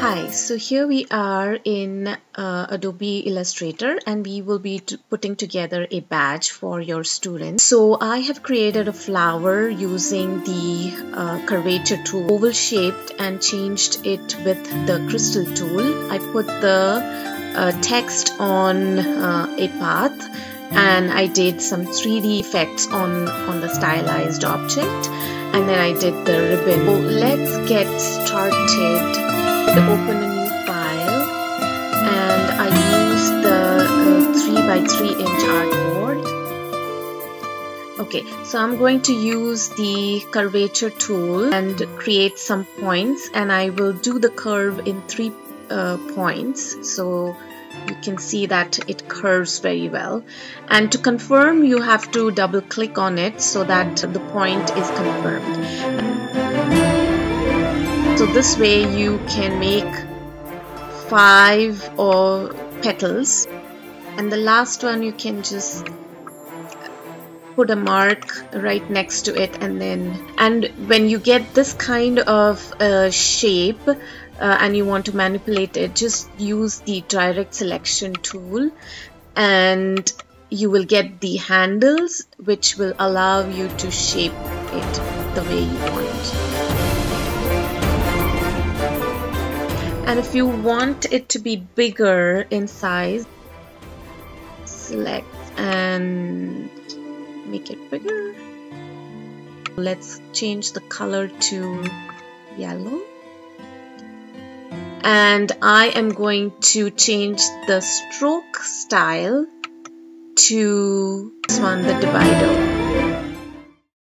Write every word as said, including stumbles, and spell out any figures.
Hi, so here we are in uh, Adobe Illustrator, and we will be putting together a badge for your students. So I have created a flower using the uh, curvature tool, oval shaped, and changed it with the crystal tool. I put the uh, text on uh, a path, and I did some three D effects on, on the stylized object, and then I did the ribbon. So let's get started. Open a new file, and I use the uh, three by three inch artboard. Okay, so I'm going to use the curvature tool and create some points, and I will do the curve in three uh, points, so you can see that it curves very well. And to confirm, you have to double click on it so that the point is confirmed. So this way you can make five or petals, and the last one you can just put a mark right next to it, and then and when you get this kind of uh, shape uh, and you want to manipulate it, just use the direct selection tool and you will get the handles which will allow you to shape it the way you want. And if you want it to be bigger in size, select and make it bigger. Let's change the color to yellow. And I am going to change the stroke style to this one, the divider.